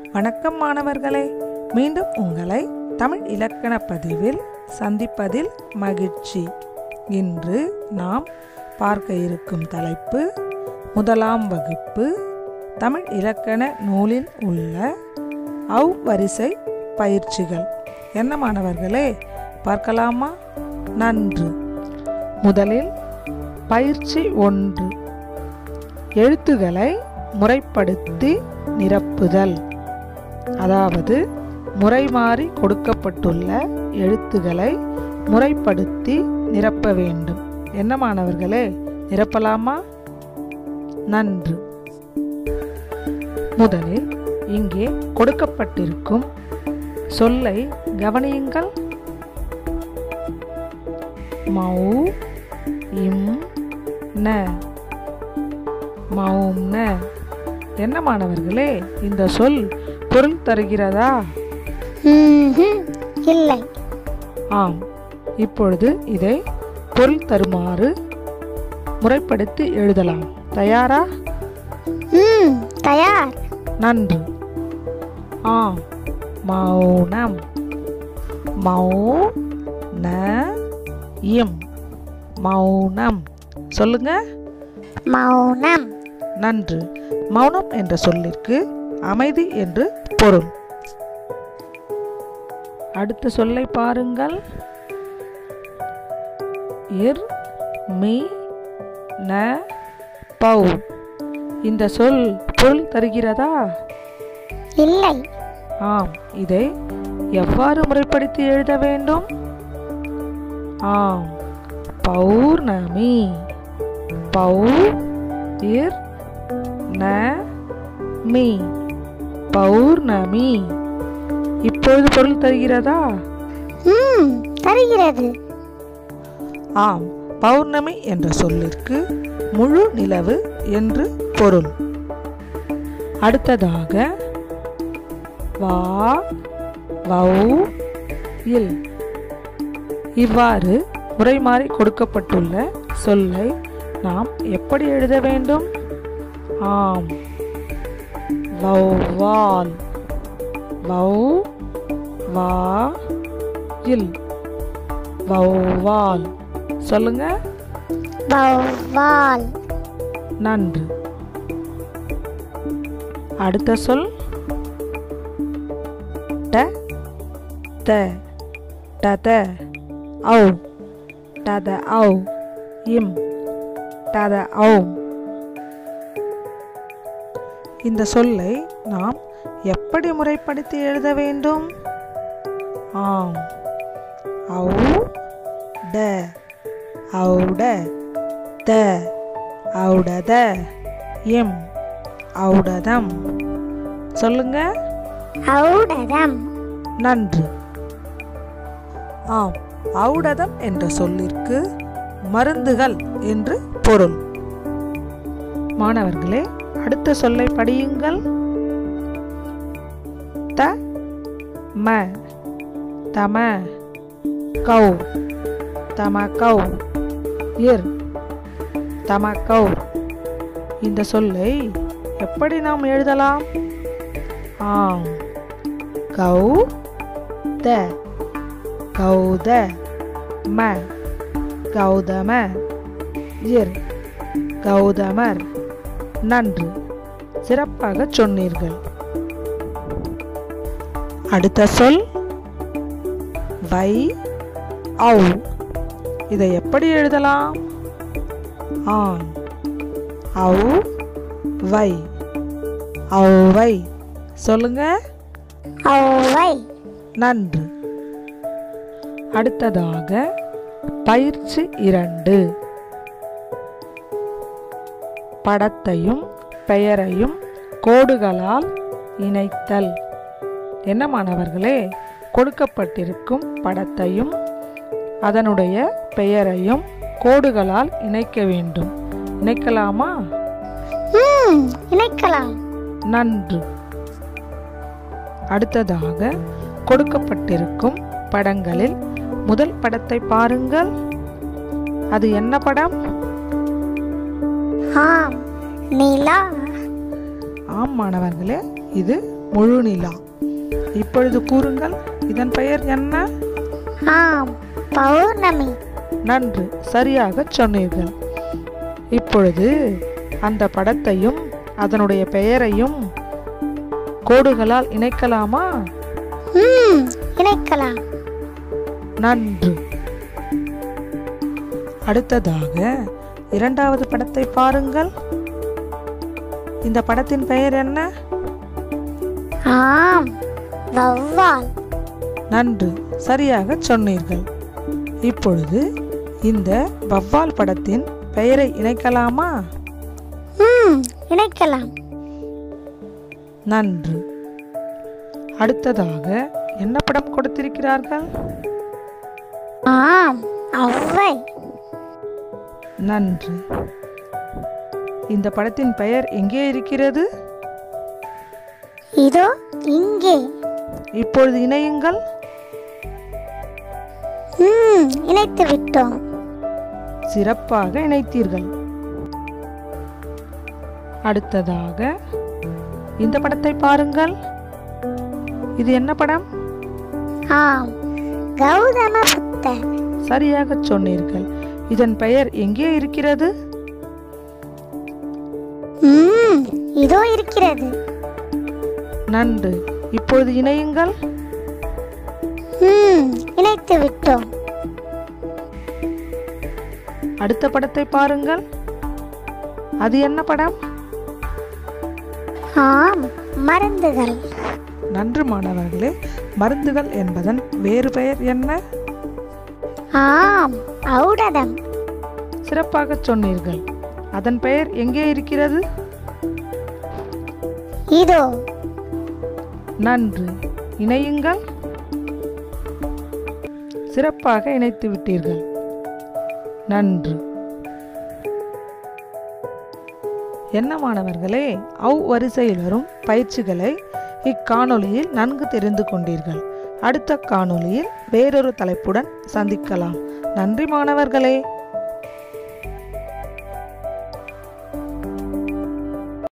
வணக்கம் மாணவர்களே, மீண்டும் உங்களை தமிழ் இலக்கண பதிவில் சந்திப்பதில் மகிழ்ச்சி. இன்று நாம் பார்க்க இருக்கும் தலைப்பு முதலாம் வகுப்பு தமிழ் இலக்கண நூலில் உள்ள வரிசை பயிற்சிகள். என்ன மாணவர்களே, பார்க்கலாமா? நன்று. முதலில் பயிற்சி 1, எழுத்துக்களை முறைப்படுத்தி நிரப்புதல். அதாவது முறை மாறி கொடுக்கப்பட்டுள்ள எழுத்துக்களை முறைப்படுத்தி நிரப்ப வேண்டும். என்ன மாணவர்களே, நிரப்பலாமா? நன்று. முதலில் இங்கே கொடுக்கப்பட்டிருக்கும் சொல்லை கவனியுங்கள். மௌ இம் ந, மௌன. என்ன மாணவர்களே, இந்த சொல் பொருள் தருகிறதா? இல்லை. ஆம். இப்பொழுது இதை பொருள் தருமாறு முறைப்படுத்தி எழுதலாம். தயாரா? தயார். நன்று. ஆம். மௌனம். மௌ ந இம், மௌனம். சொல்லுங்க. மௌனம். நன்று. மௌனம் என்ற சொல்லிற்கு அமைதி என்று பொருள். அடுத்த சொல்லை பாருங்கள். இர் மீ ந பௌ. இந்த சொல் பொருள் தருகிறதா? இல்லை. ஆம். இதை எவ்வாறு முறைப்படுத்தி எழுத வேண்டும்? ஆம். பௌர்ணமி. பௌ இர் ந மீ, பௌர்ணமி. இப்பொழுது பொருள் தருகிறதா? தருகிறது. ஆம். பௌர்ணமி என்ற சொல்லிற்கு முழு நிலவு என்று பொருள். அடுத்ததாக வா வௌ இல். இவ்வாறு முறை மாறி கொடுக்கப்பட்டுள்ள சொல்லை நாம் எப்படி எழுத வேண்டும்? ஆம். வௌவால். வௌ வா இல், வௌவால். சொல்லுங்க. வௌவால். நன்று. அடுத்த சொல் ட த, டத. ஔ, டத ஔ இம், டத ஔ. இந்த சொல்லை நாம் எப்படி முறைப்படுத்தி எழுத வேண்டும்? ஆம். ஔ ட, ஔட. த, ஔடத. இம், ஔடதம். சொல்லுங்க. ஔடதம். நன்று. ஆம். ஔடதம் என்ற சொல்லிற்கு மருந்துகள் என்று பொருள். மாணவர்களே, அடுத்த சொல்லை படியுங்கள். த ம, தம. கௌ, தமகௌ. இர், தமகௌ. இந்த சொல்லை எப்படி நாம் எழுதலாம்? ஆம். கௌ த, கௌத. ம, கௌதம. இர், கௌதமர். நன்று. சிறப்பாக சொன்னீர்கள். அடுத்த சொல் வை ஔ. இதை எப்படி எழுதலாம்? ஆம். ஔ வை, ஔவை. சொல்லுங்க. ஔவை. நன்று. அடுத்ததாக பயிற்சி 2, படத்தையும் பெயரையும் கோடுகளால் இணைத்தல். என்ன மாணவர்களே, கொடுக்கப்பட்டிருக்கும் படத்தையும் அதனுடைய பெயரையும் கோடுகளால் இணைக்க வேண்டும். இணைக்கலாமா? இணைக்கலாம். நன்று. அடுத்ததாக கொடுக்கப்பட்டிருக்கும் படங்களில் முதல் படத்தை பாருங்கள். அது என்ன படம்? ஆம், நிலா. ஆம் மாணவர்களே, இது முழுநிலா. இப்பொழுது கூறுங்கள், இதன் பெயர் என்ன? ஆம், பௌர்ணமி. நன்று, சரியாக சொன்னீர்கள். இப்பொழுது அந்த படத்தையும் அதனுடைய பெயரையும் கோடுகளால் இணைக்கலாமா? இணைக்கலாம். நன்று. அடுத்ததாக இரண்டாவது படத்தை பாருங்கள். இந்த படத்தின் பெயர் என்ன? ஆம், வௌவால். நன்று, சரியாக சொன்னீர்கள். இப்பொழுது இந்த வௌவால் படத்தின் பெயரை இணைக்கலாமா? இணைக்கலாம். நன்று. அடுத்ததாக என்ன படம் கொடுத்திருக்கிறார்கள்? ஆம், ஔவை. நன்று. இந்த படத்தின் பெயர் எங்கே இருக்கிறது? இதோ இங்கே. இப்பொழுது இணையுங்கள். இணைத்து விட்டோம். சிறப்பாக இணைத்தீர்கள். அடுத்ததாக இந்த படத்தை பாருங்கள். இது என்ன படம்? ஆம், கௌதம புத்தர். சரியாக சொன்னீர்கள். இதன் பெயர் எங்கே இருக்கிறது? இதோ இருக்கிறது. நன்று. இப்பொழுது இணையுங்கள். இணைத்து விட்டோம். அடுத்த படத்தை பாருங்கள். அது என்ன படம்? ஆம், மருந்துகள். நன்று மாணவர்களே. மருந்துகள் என்பதன் வேறு பெயர் என்ன? ஆம், ஔடதம். சிறப்பாக சொன்னீர்கள். அதன் பெயர் எங்கே இருக்கிறது? இதோ. நன்று. இணையுங்கள். சிறப்பாக இணைத்து விட்டீர்கள். நன்று. என்ன மாணவர்களே, வரிசையில் வரும் பயிற்சிகளை இக்காணொளியில் நன்கு தெரிந்து கொண்டீர்கள். அடுத்த காணொளியில் வேறொரு தலைப்புடன் சந்திக்கலாம். நன்றி மாணவர்களே.